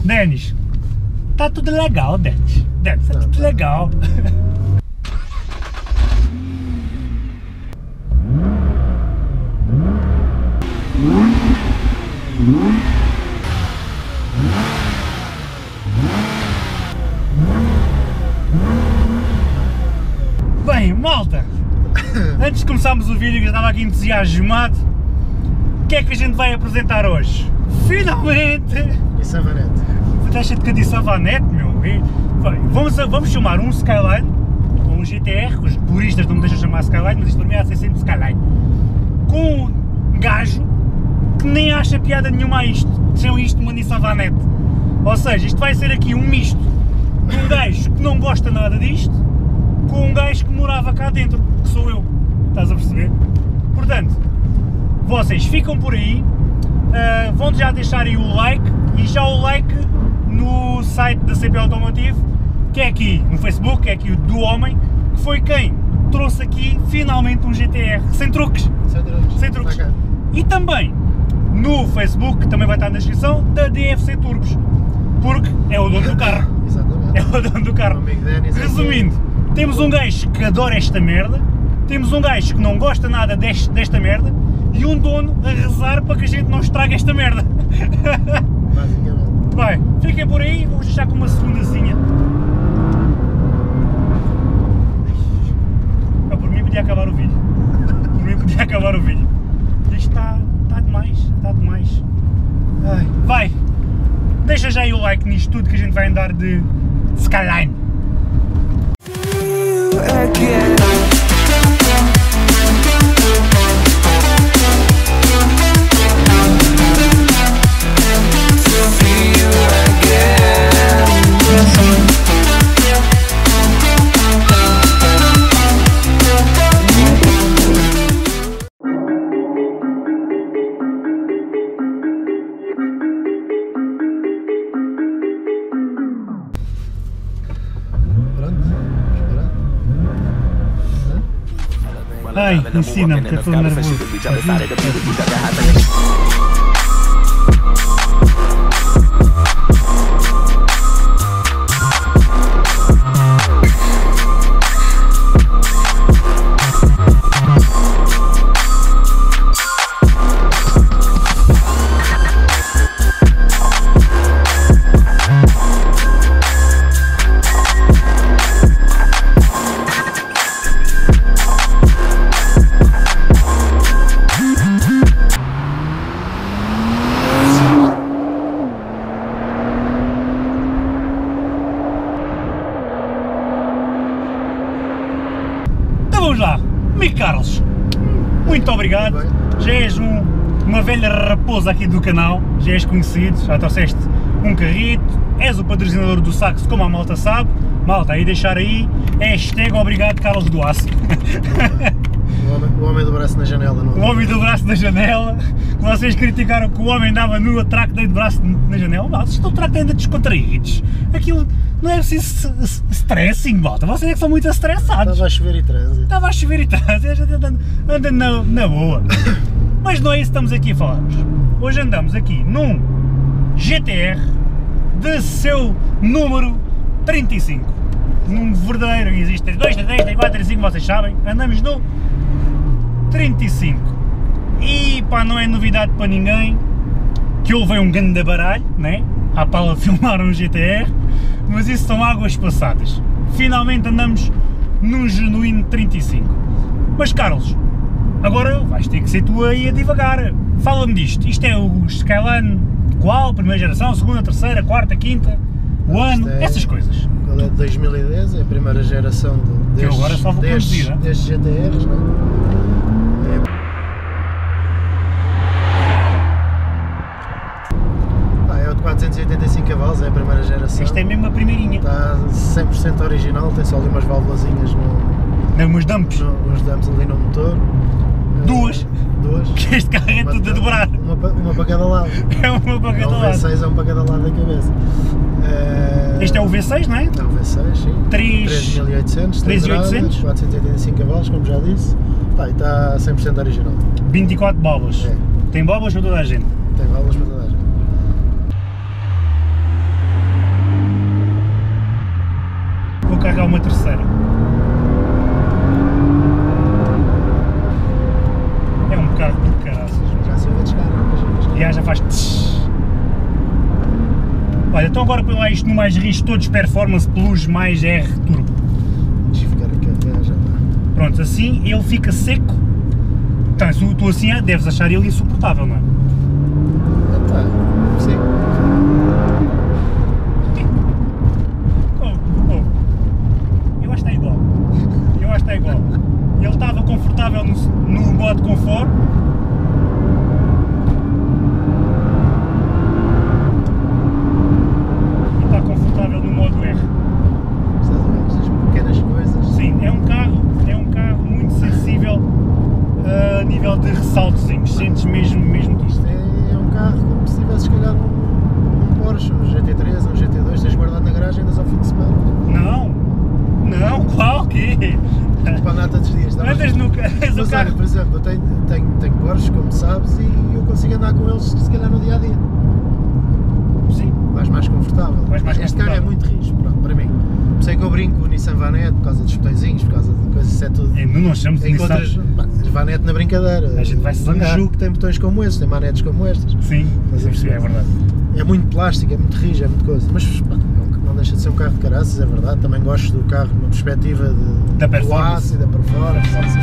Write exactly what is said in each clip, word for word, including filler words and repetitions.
Denis, tá tudo legal, Denis. Denis, tá tudo legal. Bem, malta, antes de começarmos o vídeo, que eu estava aqui entusiasmado, o que é que a gente vai apresentar hoje? Finalmente! E Savanete. Deixa de que eu disse Savanete, meu. Vamos, vamos chamar um Skyline, ou um G T R, que os puristas não me deixam chamar Skyline, mas isto para mim há de ser sempre Skyline, com um gajo que nem acha piada nenhuma a isto, chamam isto de uma Nissan Vanette. Ou seja, isto vai ser aqui um misto de um gajo que não gosta nada disto, com um gajo que morava cá dentro, que sou eu, estás a perceber? Portanto, vocês ficam por aí, uh, vão já deixar aí o like, e já o like no site da C P Automotive, que é aqui no Facebook, que é aqui o do homem, que foi quem trouxe aqui finalmente um G T R, sem truques, Sem truques. sem truques. Okay. E também no Facebook, que também vai estar na descrição, da D F C Turbos, porque é o dono do carro. Exatamente. É o dono do carro. O amigo Denis. Resumindo, temos um gajo que adora esta merda, temos um gajo que não gosta nada deste, desta merda, e um dono a rezar para que a gente não estrague esta merda. Basicamente. Vai, fiquem por aí, vou deixar com uma segundazinha. Eu, por mim podia acabar o vídeo. Por mim podia acabar o vídeo. Isto está, está demais, está demais. Ai, vai, deixa já aí o like nisto tudo que a gente vai andar de Skyline. Ai, ensina-me que eu estou nervoso. Vamos lá, amigo Carlos, muito obrigado, já és um, uma velha raposa aqui do canal, já és conhecido, já trouxeste um carrito, és o patrocinador do Saxo, como a malta sabe, malta, aí deixar aí, hashtag obrigado Carlos do Aço. O homem, o homem do braço na janela, não? O homem do braço na janela, que vocês criticaram que o homem andava nu a track de braço na janela, malta, vocês estão a track ainda descontraídos, aquilo não é preciso stressing, malta, vocês é que são muito estressados. Estava a chover e trânsito. Estava a chover e trânsito, a gente anda, anda na, na boa. Mas não é isso que estamos aqui a falar. Hoje andamos aqui num G T R de seu número trinta e cinco. Num verdadeiro, existe dois, três, três, quatro, três, cinco, vocês sabem, andamos no trinta e cinco. E pá, não é novidade para ninguém que houve um grande baralho, né? À pala de filmar um G T R, mas isso são águas passadas. Finalmente andamos num genuíno trinta e cinco. Mas Carlos, agora vais ter que ser tu aí a divagar. Fala-me disto, isto é o Skyline qual? Primeira geração, segunda, terceira, quarta, quinta, o ano, é, essas coisas. Qual é de dois mil e dez, é a primeira geração de, destes, agora só vou destes, conduzir, destes G T Rs, não é? Ah, é o de quatrocentos e oitenta e cinco cavalos, é a primeira geração. Isto é mesmo a primeirinha. Está cem por cento original, tem só ali umas válvulazinhas no, Não, uns dumps. no, uns dumps ali no motor. Duas. Duas. Que este carro é Uma- tudo a dobrar. Uma, pa- uma para cada lado. É uma para cada É um lado. V seis, é um para cada lado da cabeça. Eh, Este é o V seis, não é? É um V seis, sim. Três- três mil e oitocentos, três mil e cilindrada, oitocentos? quatrocentos e oitenta e cinco cavalos, como já disse. Pá, e está cem por cento original. vinte e quatro bolas. É. Tem bolas para toda a gente. Tem válvulas para toda a gente. uma terceira. É um carro de caraças. Já se ouve a descarga, já, Já, já faz tsh. Olha, então agora põe lá isto no mais rijo, todos Performance Plus mais R Turbo. deixa ficar aqui a ver, já está. Pronto, assim ele fica seco. Então, se tu assim deves achar ele insuportável, não é? Tá, sim. Oh, oh. Eu acho que está igual. Eu acho que está igual. Ele estava confortável no, no modo conforto. E está confortável no modo R. Estás a ver estas pequenas coisas? Sim, é um carro, é um carro muito sensível uh, a nível de ressaltozinhos. Sentes mesmo, mesmo que isto. Isto é, é um carro como se tivesse, se calhar, um, um Porsche, um G T três, um G T dois, tens guardado na garagem e andas ao fim de semana. Não, não, qual que? Para andar todos os dias. Andas no ca- és o Mas carro. olha, por exemplo, eu tenho, tenho, tenho Porsche, como sabes, e eu consigo andar com eles, se calhar, no dia a dia. Sim, Vais mais confortável. Vais mais este carro é confortável. muito rijo, pronto, para mim. Por isso é que eu brinco com o Nissan Vanette, por causa dos botõezinhos, por causa de coisas, isso é tudo. é, não nós chamamos de Encontras Nissan. pá, Vanette na brincadeira. A gente vai se zangar. Um Juke tem botões como estes, tem manetes como estas. Sim, Estás a sim, perceber? é verdade. É muito plástico, é muito rijo, é muito coisa. Mas pá, não deixa de ser um carro de caraças, é verdade. Também gosto do carro numa perspectiva de, Da do performance. aço e da performance.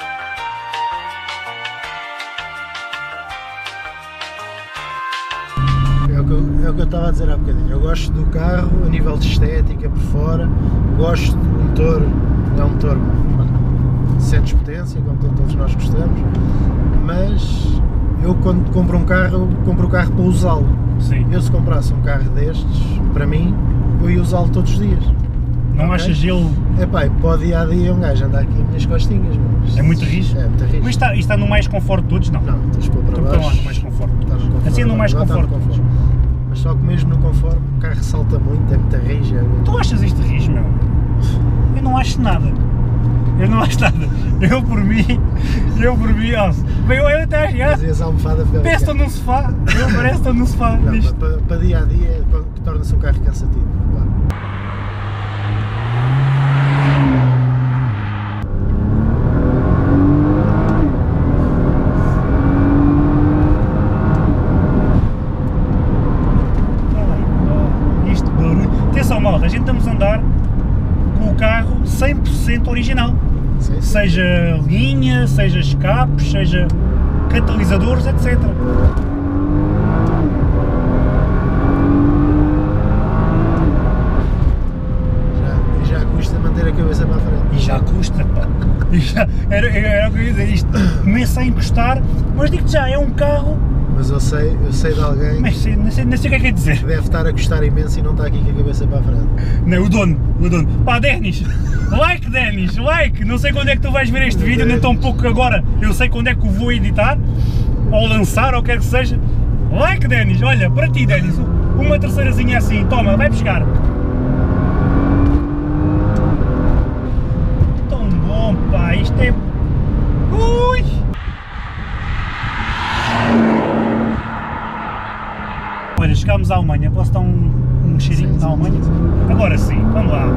É o, que eu, é o que eu estava a dizer há bocadinho. Eu gosto do carro a nível de estética por fora, gosto do motor, é um motor pá, sentes potência, como to- todos nós gostamos, mas eu quando compro um carro, eu compro o carro para usá-lo. Sim. Eu se comprasse um carro destes, para mim, eu ia usá-lo todos os dias. Não Ok? achas ele. Epá, e para o dia a dia um gajo anda aqui nas minhas costinhas, mas É muito rijo? É muito rijo. Mas está, isto está no mais conforto de todos? Não. Não, tens de pôr para Então põe lá baixo. no mais conforto. Está no conforto. Assim é no mais Agora está no conforto. conforto. Mas só que mesmo no conforto, o carro salta muito, é muito rijo. É... Tu achas isto rijo, meu? Eu não acho nada. Eu não acho nada. Eu por mim, eu por mim, ó. Bem, eu até acho, ah, Fazias a almofada ficar parece que estou num sofá. Eu parece que estou num sofá. Não, Isto. para, para dia a dia, para- que torna-se um carro cansativo. Claro. Olha, isto barulho. Atenção, malta, a gente estamos a andar com o carro cem por cento original. Sim, sim. Seja linha, seja escapes, seja catalisadores, etcétera. Já, já custa manter a cabeça para a frente. E já custa, pá. E já, era, era o que eu ia dizer, isto começa a encostar, mas digo-te já, é um carro, Mas eu sei, eu sei de alguém mas sei- não sei, não sei o que é que é dizer. que deve estar a gostar imenso e não está aqui com a cabeça para a frente. Não, o dono, o dono. Pá, Denis, like Denis, like. Não sei quando é que tu vais ver este vídeo, nem tão pouco agora. Eu sei quando é que o vou editar, ou lançar, ou quer que seja. Like Denis, olha, para ti Denis, uma terceirazinha assim, toma, vai buscar. Tão bom, pá, isto é... Ui! Olha, chegámos à Alemanha, posso dar um, um cheirinho Sim, da sim, Alemanha? sim, sim. Agora sim, vamos lá.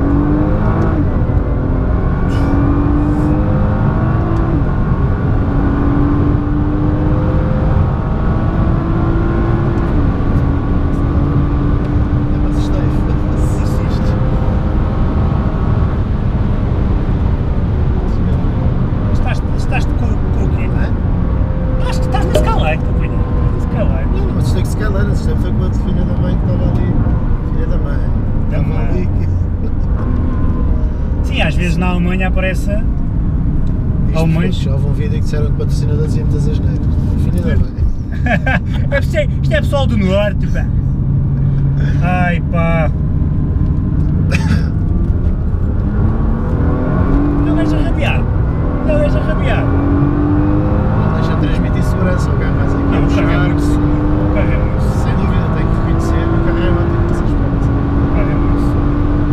Eu me assustei. Assiste. Estás, estás com, com o quê? Hã? Estás, estás na Skyline, companheiro. Skyline. Não, não me assustei com Skyline, assustei foi com a filha da mãe que estava ali. Filha da mãe. Da Estava mãe. ali. que- Sim, às vezes na Alemanha aparece... Isto, Alemães. Já houve um vídeo que disseram que o patrocinador dizia muitas asneiras. Filha da mãe. isto, é, isto é pessoal do norte, pá. Ai, pá. Não vais arrabiar. Não vais arrabiar. Não deixa de transmitir segurança, o carro faz aqui. Não, um o carro é chegar, muito seguro. O carro é muito seguro. sem dúvida, tenho que reconhecer, o carro é ótimo nesse aspecto. O carro é muito seguro.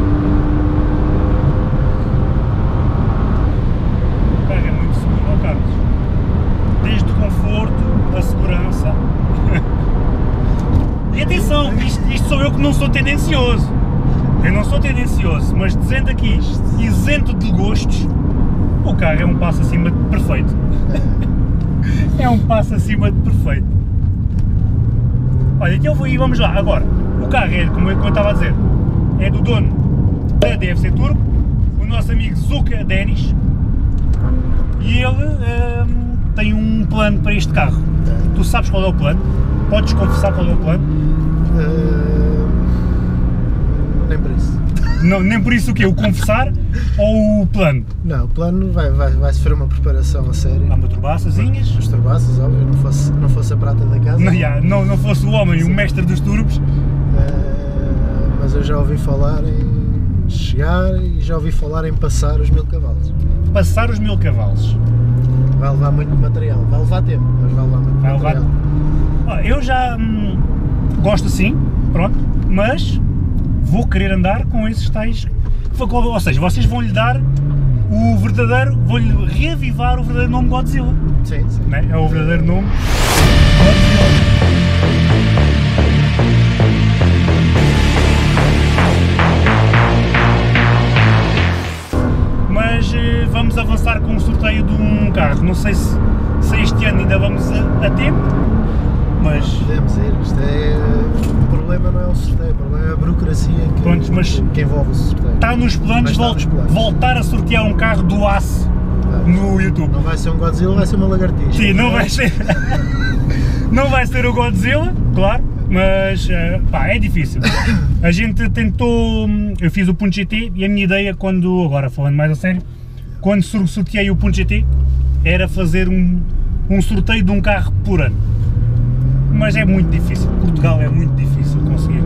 O carro é muito seguro, ó Carlos. Desde o conforto, a segurança. E atenção, isto, isto sou eu que não sou tendencioso. eu não sou tendencioso, mas dizendo aqui, isento de gostos, o carro é um passo acima de perfeito. É um passo acima de perfeito. Olha, então vamos lá, agora, o carro é, como eu estava a dizer, é do dono da D F C Turbo, o nosso amigo Zuka Denis, e ele hum, tem um plano para este carro. Tu sabes qual é o plano? Podes confessar qual é o plano? Uh, nem por isso. Não, nem por isso o quê? O confessar ou o plano? Não, o plano vai, vai, vai sofrer uma preparação a sério. Há uma turbaçazinhas? As turbaças, óbvio, não fosse, não fosse a prata da casa. Não, já, não, não fosse o homem, Sim. o mestre dos turbos. Uh, mas eu já ouvi falar em chegar e já ouvi falar em passar os mil cavalos. Passar os mil cavalos. Vai levar muito material, vai levar tempo, mas vai levar muito vai material. Levar... Eu já hum, gosto assim, pronto, mas vou querer andar com esses tais, ou seja, vocês vão lhe dar o verdadeiro, vão-lhe reavivar o verdadeiro nome Godzilla. Sim, sim. Né? É o verdadeiro nome Godzilla. Mas vamos avançar com o sorteio de um carro, não sei se, se este ano ainda vamos a, a tempo, mas... Podemos ir, isto é... o problema não é o sorteio, o problema é a burocracia que, Prontos, mas que envolve o sorteio. Está nos planos, está nos planos. Voltar a sortear um carro do aço ah, no YouTube. Não vai ser um Godzilla, vai ser uma lagartixa. Sim, não vai ser... não vai ser o Godzilla, claro, mas pá, é difícil. A gente tentou, eu fiz o Punto G T e a minha ideia quando, agora falando mais a sério, quando sorteei o Punto G T era fazer um, um sorteio de um carro por ano. Mas é muito difícil, Portugal é muito difícil conseguir.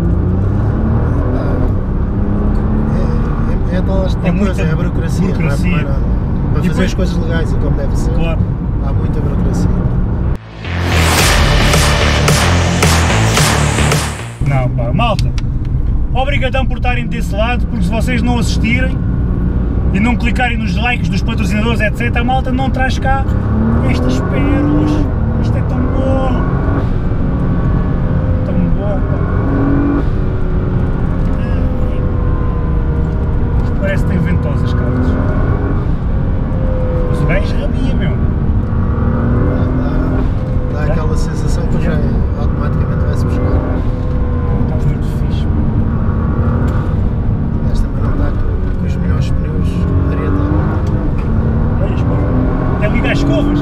É, é, é, tal, tal é coisa, é a burocracia, burocracia. Não é, não é para fazer depois, as coisas legais e como deve ser, claro. Há muita burocracia. Não pá, malta, obrigadão por estarem desse lado, porque se vocês não assistirem e não clicarem nos likes dos patrocinadores, etcétera, a malta não traz cá estas pérolas. Isto é tão bom, tão bom, pá. Isto parece que tem ventosas, Carlos. Mas o gajo rabia, meu. Dá, dá, dá aquela sensação que já é, automaticamente vai-se buscar. Está muito fixe. Mas também não está com, com os melhores pneus que poderia estar. Olha, escova. Quer ligar as escovas?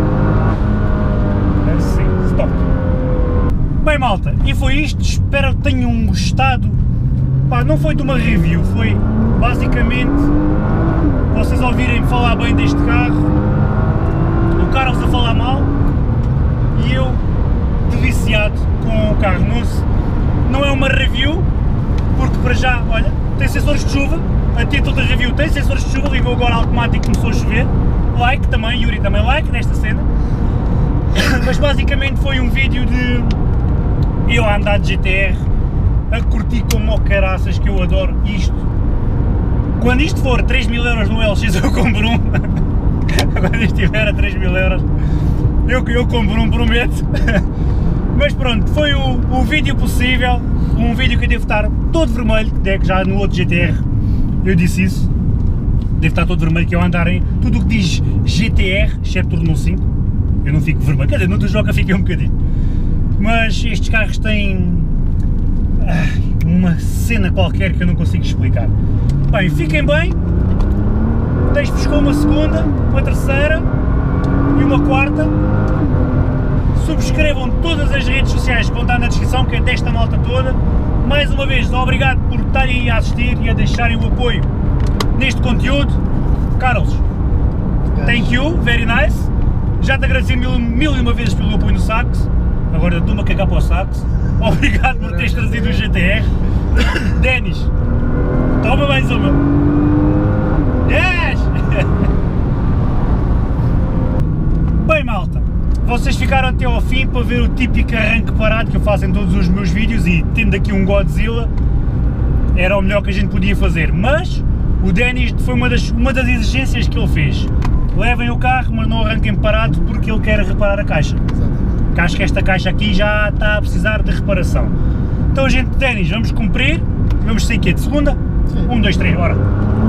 Sim, stop. Bem, malta, e foi isto. Espero que tenham gostado. Pá, não foi de uma review, foi basicamente vocês ouvirem falar bem deste carro, o Carlos a falar mal e eu deliciado com o carro. Não, se, não é uma review, porque para já, olha, tem sensores de chuva, a título da review tem sensores de chuva, ligou agora automático, começou a chover, like também, Yuri também like nesta cena, mas basicamente foi um vídeo de eu a andar de G T R, a curtir como o caraças, que eu adoro isto. Quando isto for três mil euros no L X eu compro um, quando isto estiver a três mil euros eu, eu compro um, prometo. Mas pronto, foi o, o vídeo possível, um vídeo que eu devo estar todo vermelho, que já no outro G T R eu disse isso, devo estar todo vermelho, que eu andar em tudo o que diz G T R, exceto o Renault cinco, eu não fico vermelho, quer dizer, no do Joca fiquei um bocadinho, mas estes carros têm ah, uma cena qualquer que eu não consigo explicar. Bem, fiquem bem, deixo-vos com uma segunda, uma terceira e uma quarta. Subscrevam todas as redes sociais que vão estar na descrição, que é desta malta toda. Mais uma vez, obrigado por estarem a assistir e a deixarem o apoio neste conteúdo. Carlos, thank you, very nice. Já te agradeci mil, mil e uma vezes pelo apoio no sax. Agora estou-me a cagar para o sax. Obrigado por teres trazido o G T R. Denis, toma mais uma. Yes! Bem, malta, vocês ficaram até ao fim para ver o típico arranque parado que eu faço em todos os meus vídeos, e tendo aqui um Godzilla era o melhor que a gente podia fazer, mas o Denis foi uma das, uma das exigências que ele fez. Levem o carro, mas não arranquem parado, porque ele quer reparar a caixa. Exatamente. Que acho que esta caixa aqui já está a precisar de reparação. Então, gente, Denis, vamos cumprir. Vamos sair aqui de segunda? Sim. Um, dois, três, bora!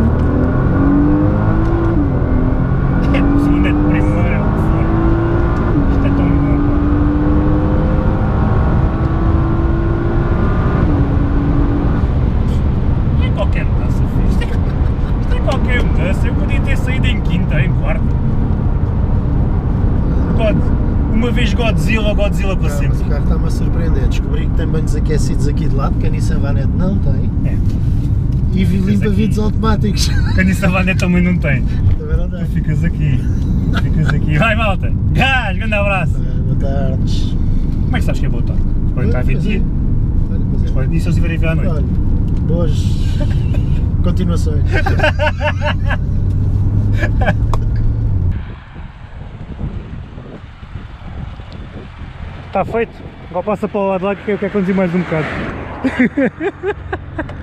É de segunda, é de primeira, é o que for. Isto é tão bom, pá. Não é qualquer mudança, filho. Isto é, isto é qualquer mudança. Eu podia ter saído em quinta, em quarta. God, uma vez Godzilla, Godzilla para Não, mas sempre. o carro está-me a surpreender. Descobri que tem banhos aquecidos aqui de lado, que a Nissan Vanette não tem. É. E limpa aqui. vidros automáticos. Que a Nissan Vanette também não tem. Também não tem. Tu ficas aqui. Ficas aqui. Vai, malta! Gás, grande abraço! Ah, boa tarde. Como é que sabes que é boa tarde? Pode entrar a ver dia. Olha, pois é. Pode- E se eles estiverem a ver à noite? Olha, boas continuações. Está feito. Agora passa para o lado lá que eu quero conduzir mais um bocado.